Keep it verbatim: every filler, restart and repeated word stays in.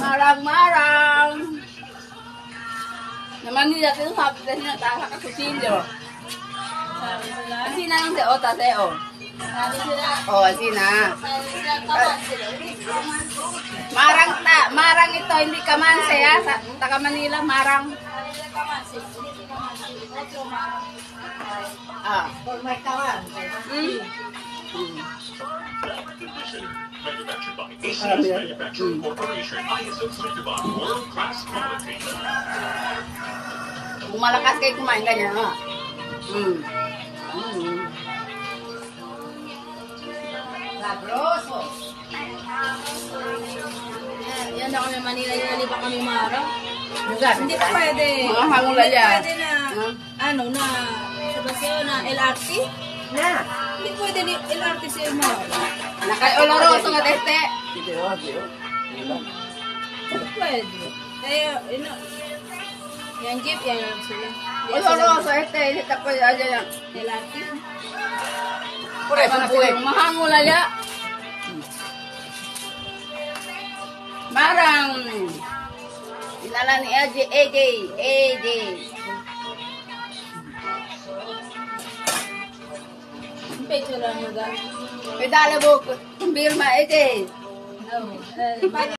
Marang-marang. Naman nila ito sabi kasi natasa ka susilyo. Asina yung si Ota sa'yo. Oo, asina. Marang ta, marang ito, hindi kamanse ha. Sa taga Manila, marang. Ah. May kawan. Mm. Mm. Manufactured by A C S Manufacturing Corporation, I S O certified world class quality. Kung malakas kayo kumain ganyan, ha? Mm. Mm. Labroso. Yan ako ng Manila, yan ba kami marang? Lugar. Hindi pa pwede. Mga hangula Hindi yan. pwede na, Huh? ano na, sabi sa'yo na L R T? Na. Hindi pwede ni L R T sa'yo mo. Nakay oloroso nga tete. Hindi pwede. Kaya, ino, yan jeep, yan lang sila. Oloroso ete, hindi tapoy aja yan. L R T? Pure sa buhay. Mahangula ya. Marang. Inala ni A J, A J, A J. Pecho lang mo ga. Pedala mo, kumbirma A J. Oh,